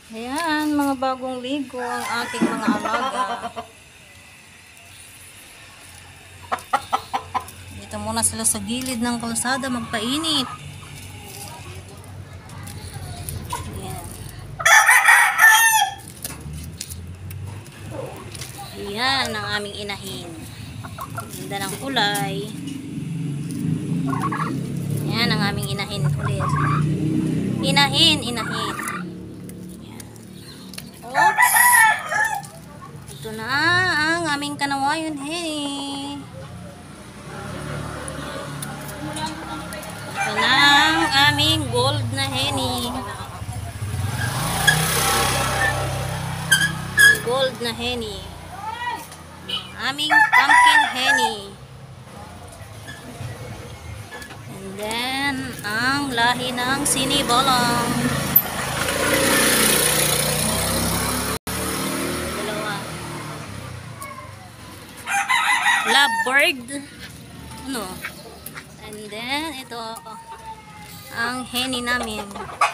Ayan, mga bagong ligo ang ating mga alaga. Dito muna sila sa gilid ng kalsada magpainit. Ayan. Ayan ang aming inahin. Ganda ng kulay. Ayan ang aming inahin ulit. Inahin. Oops. Ito na ang aming kanawayon, hey. Ito na ang aming gold na henny. Gold na henny. Aming pumpkin henny. And then, ang lahi ng sinibalang. Lovebird. Ano? And then, ito ang henny namin.